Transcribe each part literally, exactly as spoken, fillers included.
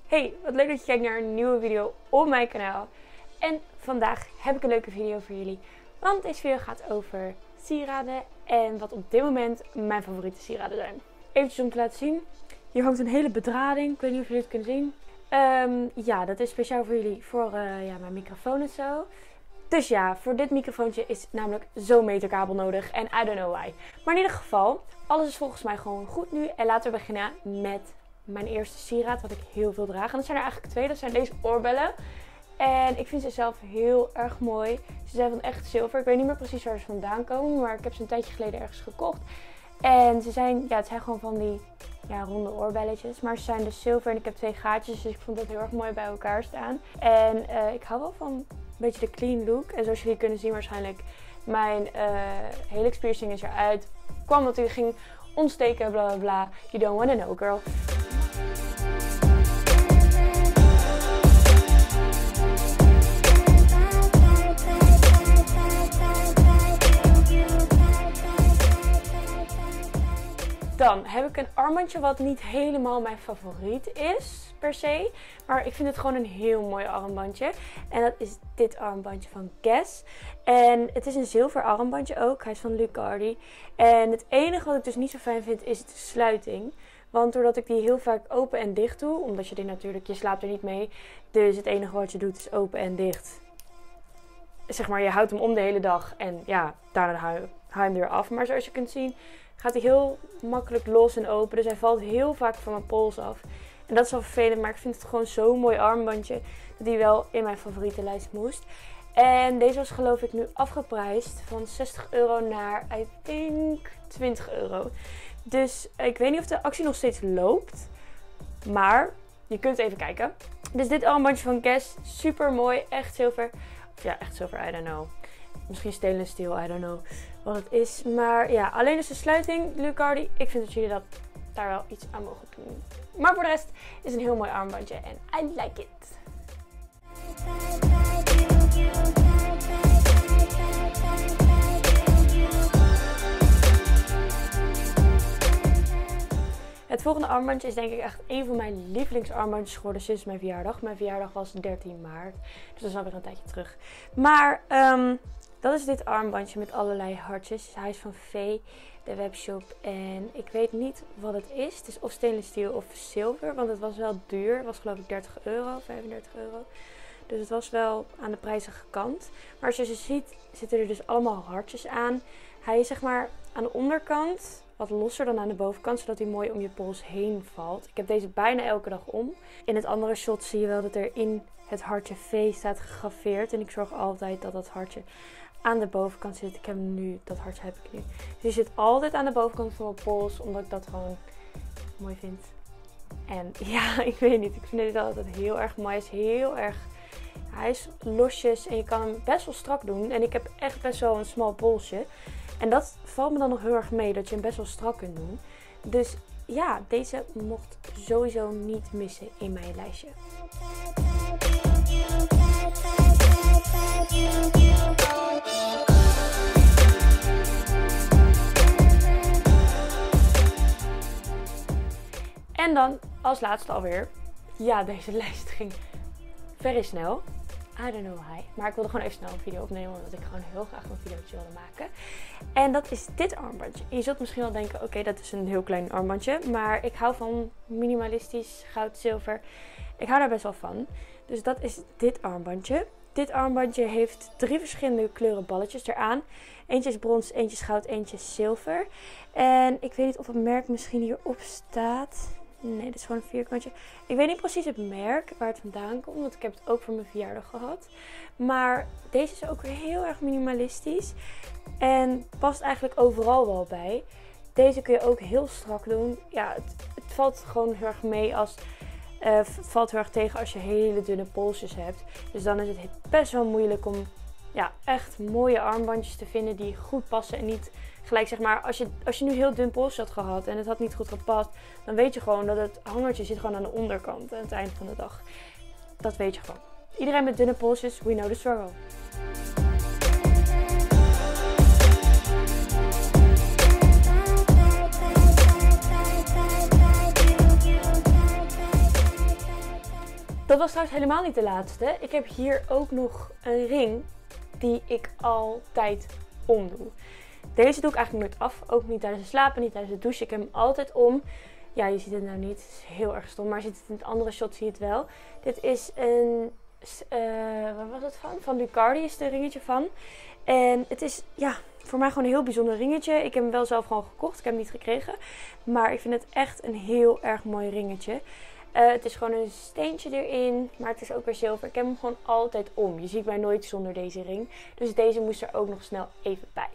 Hey, wat leuk dat je kijkt naar een nieuwe video op mijn kanaal. En vandaag heb ik een leuke video voor jullie. Want deze video gaat over sieraden en wat op dit moment mijn favoriete sieraden zijn. Even om te laten zien. Hier hangt een hele bedrading. Ik weet niet of jullie het kunnen zien. Um, ja, dat is speciaal voor jullie, voor uh, ja, mijn microfoon en zo. Dus ja, voor dit microfoontje is namelijk zo'n meterkabel nodig. En I don't know why. Maar in ieder geval, alles is volgens mij gewoon goed nu. En laten we beginnen met mijn eerste sieraad, wat ik heel veel draag. En dat zijn er eigenlijk twee. Dat zijn deze oorbellen. En ik vind ze zelf heel erg mooi. Ze zijn van echt zilver. Ik weet niet meer precies waar ze vandaan komen. Maar ik heb ze een tijdje geleden ergens gekocht. En ze zijn, ja, het zijn gewoon van die ja, ronde oorbelletjes. Maar ze zijn dus zilver en ik heb twee gaatjes. Dus ik vond dat heel erg mooi bij elkaar staan. En uh, ik hou wel van een beetje de clean look. En zoals jullie kunnen zien waarschijnlijk, mijn uh, helix piercing is eruit. Kwam dat u ging ontsteken, bla bla bla. You don't wanna know, girl. Dan heb ik een armbandje wat niet helemaal mijn favoriet is, per se. Maar ik vind het gewoon een heel mooi armbandje. En dat is dit armbandje van Guess. En het is een zilver armbandje ook. Hij is van Lucardi. En het enige wat ik dus niet zo fijn vind is de sluiting. Want doordat ik die heel vaak open en dicht doe, omdat je die natuurlijk, je slaapt er niet mee. Dus het enige wat je doet is open en dicht. Zeg maar, je houdt hem om de hele dag. En ja, daarna hou je hem weer af. Maar zoals je kunt zien, gaat hij heel makkelijk los en open. Dus hij valt heel vaak van mijn pols af. En dat is wel vervelend, maar ik vind het gewoon zo'n mooi armbandje dat hij wel in mijn favoriete lijst moest. En deze was geloof ik nu afgeprijsd van zestig euro naar, I think, twintig euro. Dus ik weet niet of de actie nog steeds loopt. Maar je kunt even kijken. Dus dit armbandje van Guess, super mooi, echt zilver. Of ja, echt zilver, I don't know. Misschien stainless steel, I don't know wat het is. Maar ja, alleen dus de sluiting, Lucardi. Ik vind dat jullie dat daar wel iets aan mogen doen. Maar voor de rest is het een heel mooi armbandje en I like it. Het volgende armbandje is denk ik echt een van mijn lievelingsarmbandjes geworden sinds mijn verjaardag. Mijn verjaardag was dertien maart, dus dat is alweer een tijdje terug. Maar um, dat is dit armbandje met allerlei hartjes. Hij is van Vee, de webshop. En ik weet niet wat het is. Het is of stainless steel of zilver, want het was wel duur. Het was geloof ik dertig euro, vijfendertig euro. Dus het was wel aan de prijzige kant. Maar als je ze ziet, zitten er dus allemaal hartjes aan. Hij is zeg maar aan de onderkant wat losser dan aan de bovenkant, zodat hij mooi om je pols heen valt. Ik heb deze bijna elke dag om. In het andere shot zie je wel dat er in het hartje V staat gegraveerd. En ik zorg altijd dat dat hartje aan de bovenkant zit. Ik heb nu, dat hartje heb ik nu. Dus die zit altijd aan de bovenkant van mijn pols, omdat ik dat gewoon mooi vind. En ja, ik weet niet. Ik vind dit altijd heel erg mooi. Hij is heel erg, hij is losjes en je kan hem best wel strak doen. En ik heb echt best wel een smal polsje. En dat valt me dan nog heel erg mee, dat je hem best wel strak kunt doen. Dus ja, deze mocht sowieso niet missen in mijn lijstje. En dan als laatste alweer. Ja, deze lijst ging vrij snel. I don't know why. Maar ik wilde gewoon even snel een video opnemen, omdat ik gewoon heel graag een videootje wilde maken. En dat is dit armbandje. En je zult misschien wel denken, oké, okay, dat is een heel klein armbandje. Maar ik hou van minimalistisch, goud, zilver. Ik hou daar best wel van. Dus dat is dit armbandje. Dit armbandje heeft drie verschillende kleuren balletjes eraan. Eentje is brons, eentje is goud, eentje is zilver. En ik weet niet of het merk misschien hierop staat. Nee, dit is gewoon een vierkantje. Ik weet niet precies het merk waar het vandaan komt, want ik heb het ook voor mijn verjaardag gehad. Maar deze is ook weer heel erg minimalistisch. En past eigenlijk overal wel bij. Deze kun je ook heel strak doen. Ja, het, het valt gewoon heel erg mee als... Uh, het valt heel erg tegen als je hele dunne polsjes hebt. Dus dan is het best wel moeilijk om ja, echt mooie armbandjes te vinden die goed passen. En niet gelijk zeg maar, als je, als je nu heel dun polsje had gehad en het had niet goed gepast. Dan weet je gewoon dat het hangertje zit gewoon aan de onderkant aan het eind van de dag. Dat weet je gewoon. Iedereen met dunne polsjes, we know the struggle. Dat was trouwens helemaal niet de laatste. Ik heb hier ook nog een ring die ik altijd omdoe. Deze doe ik eigenlijk nooit af. Ook niet tijdens het slapen, niet tijdens het douchen. Ik heb hem altijd om. Ja, je ziet het nou niet. Het is heel erg stom. Maar je ziet het in het andere shot, zie je het wel. Dit is een... Uh, waar was het van? Van Lucardi is er een ringetje van. En het is ja, voor mij gewoon een heel bijzonder ringetje. Ik heb hem wel zelf gewoon gekocht. Ik heb hem niet gekregen. Maar ik vind het echt een heel erg mooi ringetje. Uh, het is gewoon een steentje erin. Maar het is ook weer zilver. Ik heb hem gewoon altijd om. Je ziet mij nooit zonder deze ring. Dus deze moest er ook nog snel even bij.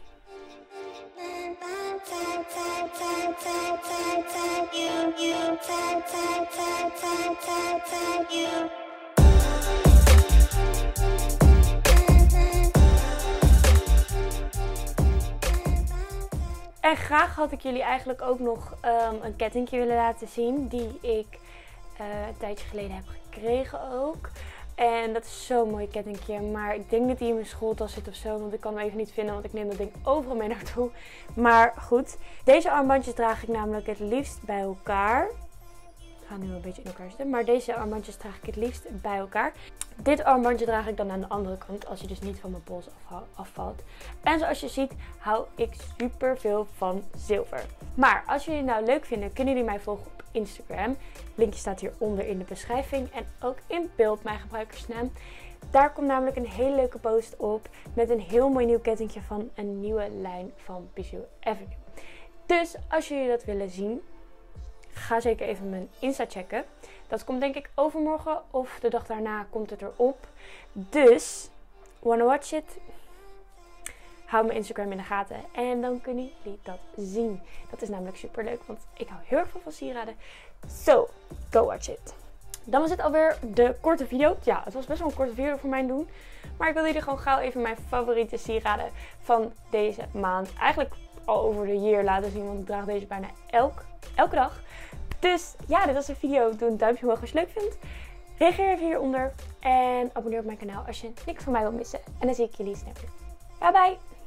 En graag had ik jullie eigenlijk ook nog um, een kettingje willen laten zien. Die ik uh, een tijdje geleden heb gekregen ook. En dat is zo'n mooi kettingje. Maar ik denk dat die in mijn schooltas zit of zo. Want ik kan hem even niet vinden. Want ik neem dat ding overal mee naartoe. Maar goed. Deze armbandjes draag ik namelijk het liefst bij elkaar. Ik ga nu een beetje in elkaar zitten. Maar deze armbandjes draag ik het liefst bij elkaar. Dit armbandje draag ik dan aan de andere kant. Als je dus niet van mijn pols afvalt. En zoals je ziet hou ik super veel van zilver. Maar als jullie het nou leuk vinden. Kunnen jullie mij volgen op Instagram. Linkje staat hieronder in de beschrijving. En ook in beeld mijn gebruikersnaam. Daar komt namelijk een hele leuke post op. Met een heel mooi nieuw kettingje van een nieuwe lijn van Bijou Avenue. Dus als jullie dat willen zien. Ga zeker even mijn Insta checken. Dat komt denk ik overmorgen of de dag daarna komt het erop. Dus, wanna watch it? Hou mijn Instagram in de gaten en dan kunnen jullie dat zien. Dat is namelijk super leuk, want ik hou heel erg veel van sieraden. So, go watch it. Dan was dit alweer de korte video. Ja, het was best wel een korte video voor mijn doen. Maar ik wil jullie gewoon gauw even mijn favoriete sieraden van deze maand. Eigenlijk al over de year laten zien, want ik draag deze bijna elk, elke dag. Dus ja, dit was de video. Doe een duimpje omhoog als je het leuk vindt. Reageer even hieronder. En abonneer op mijn kanaal als je niks van mij wilt missen. En dan zie ik jullie snel weer. Bye bye!